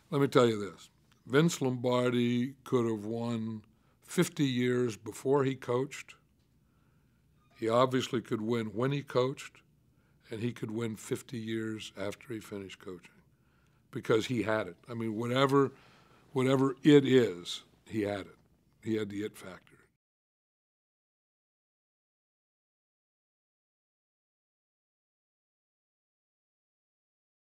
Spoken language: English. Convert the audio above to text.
Let me tell you this. Vince Lombardi could have won 50 years before he coached. He obviously could win when he coached, and he could win 50 years after he finished coaching because he had it. I mean, whatever it is, he had it. He had the it factor.